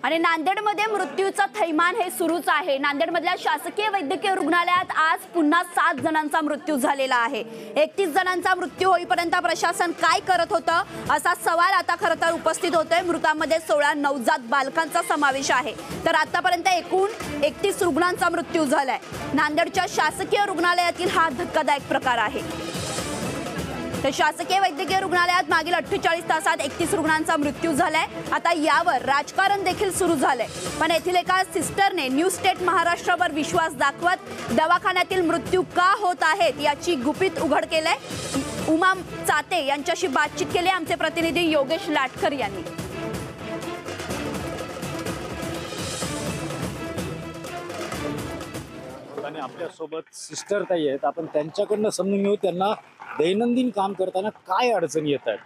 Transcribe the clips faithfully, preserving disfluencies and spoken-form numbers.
आणि नांदेडमध्ये मृत्यूचं थैमान हे सुरूच आहे। नांदेडमधल्या शासकीय वैद्यकीय रुग्णालयात आज पुन्हा सात जणांचा मृत्यू झालेला आहे। एकतीस जणांचा मृत्यू होईपर्यंत प्रशासन काय करत होतं असा सवाल आता खरं तर उपस्थित होतोय। मृतांमध्ये सोळा नवजात बालकांचा समावेश आहे, तर आतापर्यंत एकूण एकतीस रुग्णांचा मृत्यू झालाय। नांदेडच्या शासकीय रुग्णालयातील हा धक्कादायक प्रकार आहे। तर शासकीय वैद्यकीय रुग्णालयात मागील अठ्ठेचाळीस तासात एकतीस रुग्णांचा मृत्यू झालाय। आता यावर राजकारण देखील सुरू झालंय, पण येथील एका सिस्टरने न्यूज स्टेट महाराष्ट्रावर विश्वास दाखवत दवाखान्यातील मृत्यू का होत आहेत याची गुपित उघड केलंय। उमा चाते यांच्याशी बातचीत केली आमचे प्रतिनिधी योगेश लाटकर यांनी। आणि आपल्या सोबत सिस्टर ताई आहेत, आपण त्यांच्याकडनं समजून घेऊ त्यांना दैनंदिन काम करताना काय अडचणी येतात,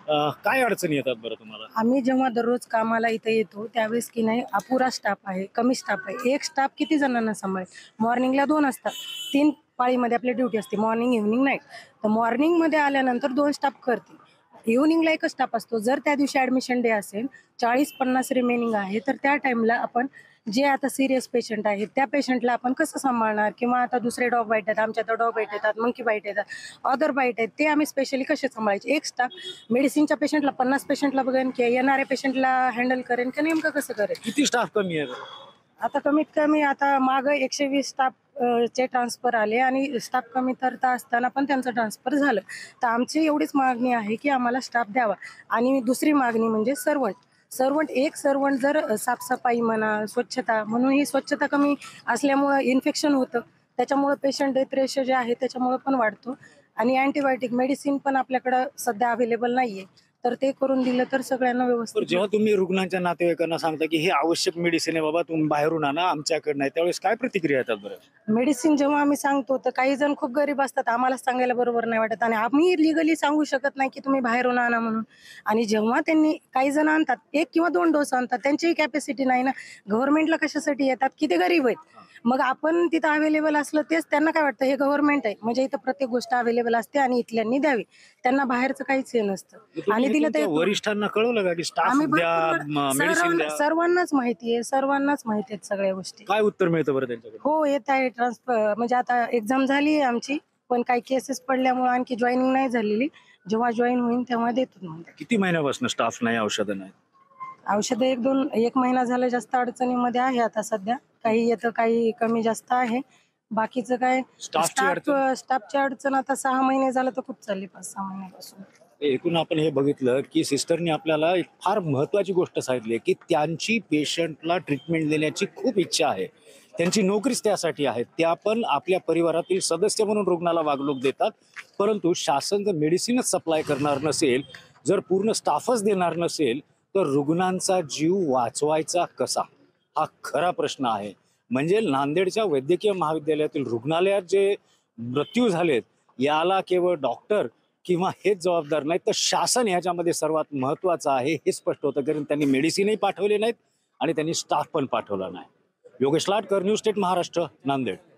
काय अडचणी येतात बरं तुम्हाला? आम्ही जेव्हा दररोज कामाला इथे येतो त्यावेळेस की नाही अपुरा स्टाफ आहे, कमी स्टाफ आहे। एक स्टाफ किती जणांना सांभाळेल? मॉर्निंगला दोन असतात, तीन पाळीमध्ये आपली ड्युटी असते, मॉर्निंग इव्हनिंग नाईट। तर मॉर्निंगमध्ये आल्यानंतर दोन स्टाफ करतील, इव्हनिंगला एकच स्टाफ असतो। जर त्या दिवशी ॲडमिशन डे असेल, चाळीस पन्नास रिमेनिंग आहे, तर त्या टाईमला आपण जे आता सिरियस पेशंट आहेत त्या पेशंटला आपण कसं सांभाळणार, किंवा आता दुसरे डॉग बाईट आहेत, आमच्या तर डॉग बाईट येतात, मंकी बाईट येतात, अदर बाईट आहेत, ते आम्ही स्पेशली कसे सांभाळायचे। एक स्टाफ मेडिसिनच्या पेशंटला पन्नास पेशंटला बघेन की येणाऱ्या पेशंटला हँडल करेन की नेमकं कसं करेन? किती स्टाफ कमी आहे? आता कमीत कमी आता मागं एकशे वीस स्टाफ चे ट्रान्सफर आले आणि स्टाफ कमी तर असताना पण त्यांचं ट्रान्सफर झालं। तर आमची एवढीच मागणी आहे की आम्हाला स्टाफ द्यावा। आणि दुसरी मागणी म्हणजे सर्वंट सर्वंट एक सर्वंट जर साफसफाई म्हणा, स्वच्छता म्हणून ही स्वच्छता कमी असल्यामुळं इन्फेक्शन होतं, त्याच्यामुळं पेशंट डेथ रेशो जे आहे त्याच्यामुळं पण वाढतो। आणि अँटीबायोटिक मेडिसिन पण आपल्याकडं सध्या अवेलेबल नाहीये, तर ते करून दिलं तर सगळ्यांना व्यवस्थित। जेव्हा तुम्ही रुग्णांच्या नातेवाईकांना सांगता की हे आवश्यक मेडिसिन आहे बाबा, तुम्ही बाहेरून आणा, आमच्याकडे नाही, त्यावेळेस काय प्रतिक्रिया येतात बरं? मेडिसिन जेव्हा आम्ही सांगतो तर काही जण खूप गरीब असतात, आम्हाला सांगायला बरोबर नाही वाटत, आणि आम्ही लिगली सांगू शकत नाही की तुम्ही बाहेरून आणा म्हणून। आणि जेव्हा त्यांनी काही जण आणतात, एक किंवा दोन डोस आणतात, त्यांची कॅपॅसिटी नाही ना। गव्हर्नमेंटला कशासाठी येतात की ते गरीब आहेत, मग आपण तिथं अवेलेबल असलं तेच त्यांना काय वाटतं हे गव्हर्नमेंट आहे म्हणजे इथं प्रत्येक गोष्ट अवेलेबल असते आणि इथल्यांनी द्यावी, त्यांना बाहेरचं काहीच हे नसतं। आणि दिलं ते वरिष्ठांना कळवलं का की स्टाफ द्या, मेडिसिन द्या? सर्वांनाच माहिती आहे, सर्वांनाच माहिती आहेत सगळ्या गोष्टी। काय उत्तर मिळतं बरं त्यांच्याकडे? हो, येत आहे ट्रान्सफर, म्हणजे आता एक्झाम झाली आहे आमची, पण काही केसेस पडल्यामुळे आणखी जॉईनिंग नाही झालेली, जेव्हा जॉईन होईल तेव्हा देतो म्हणतात। किती महिन्यापासून स्टाफ नाही, औषधं नाही? औषधं एक दोन एक महिना झालं, जास्त अडचणीमध्ये आहे आता सध्या, काही येतं काही कमी जास्त आहे, बाकीचं काय स्टाफ स्टाफची अडचण आता सहा महिने झालं तर खूप चालली, पाच सहा महिन्यापासून। एकूण आपण हे बघितलं की सिस्टरनी आपल्याला एक फार महत्वाची गोष्ट सांगितली की त्यांची पेशंटला ट्रीटमेंट देण्याची खूप इच्छा आहे, त्यांची नोकरीच त्यासाठी आहे, त्या पण आपल्या परिवारातील सदस्य म्हणून रुग्णाला वागणूक देतात। परंतु शासन जर मेडिसिनच सप्लाय करणार नसेल, जर पूर्ण स्टाफच देणार नसेल, तर रुग्णांचा जीव वाचवायचा कसा, हा खरा प्रश्न आहे। म्हणजे नांदेडच्या वैद्यकीय महाविद्यालयातील रुग्णालयात जे मृत्यू झालेत याला केवळ डॉक्टर किंवा हेच जबाबदार नाहीत, तर शासन ह्याच्यामध्ये सर्वात महत्वाचं आहे हे स्पष्ट होतं, कारण त्यांनी मेडिसिनही पाठवले नाहीत आणि त्यांनी स्टाफ पण पाठवला नाही। Yogesh Latkar, news state Maharashtra, Nanded.